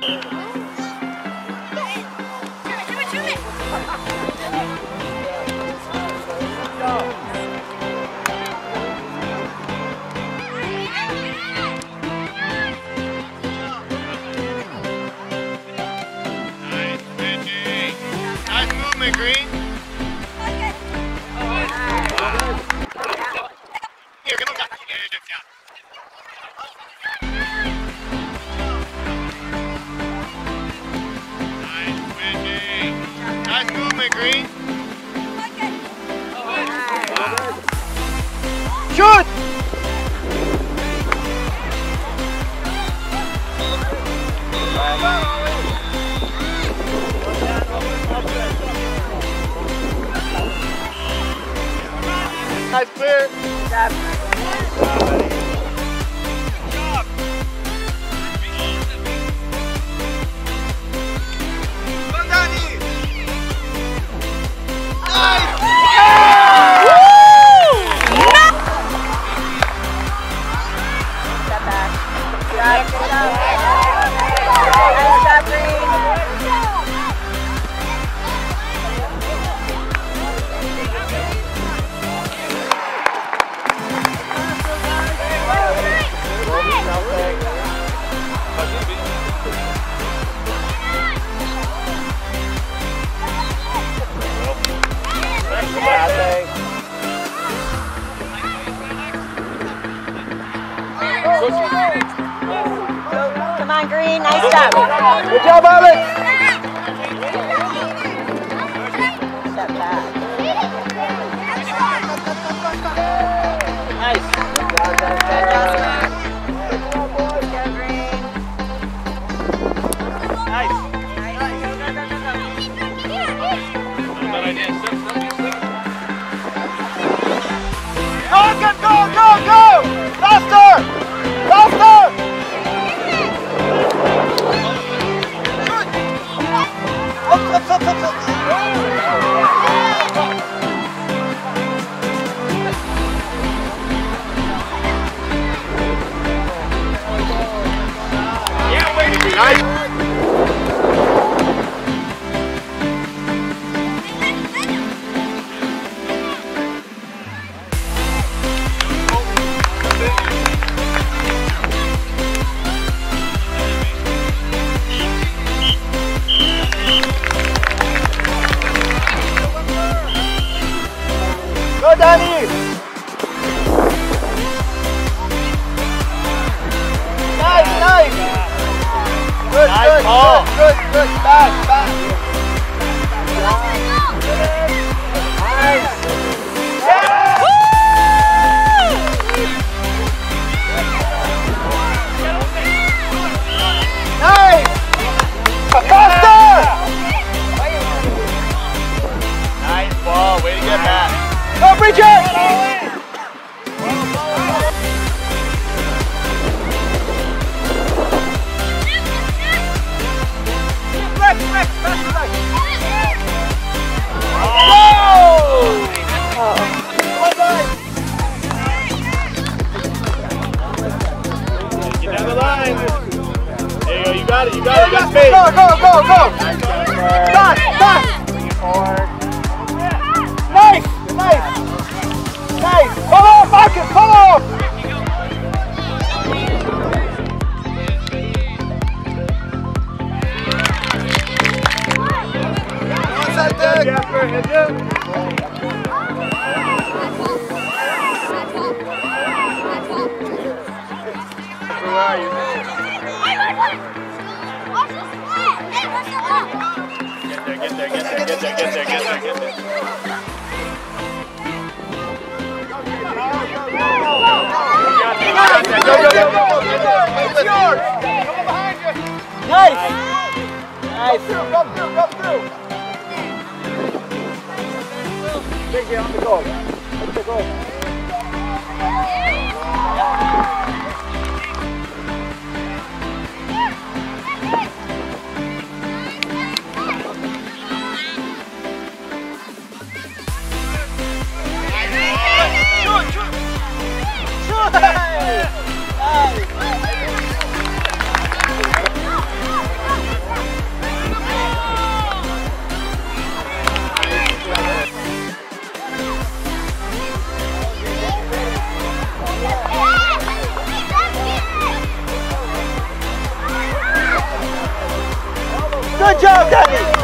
Green. Nice movement, Green. Shoot! Nice clear. Good job. Go, Danny. Nice. Step back. Good job. Nice job, Green. Come on, Green. Nice job. Good job, Alex. Step back. Nice. Good adjustment. Go, Green. Nice. Go! Faster! Faster! Yeah, way to be nice. Go, Danny! Nice! Good, Nice ball. Good. Back. Nice! Yeah! Nice! Faster! Nice ball, way to get back. Go, Bridget! Get down the line. There you go, you got it, you got space. Go! Pass! Bring it forward. Nice! Come on, Marcus, come on! Jasper, head up. Where are you? Get there. Go. Nice. Come through. Big on the goal. Let's the goal. Good job, Danny.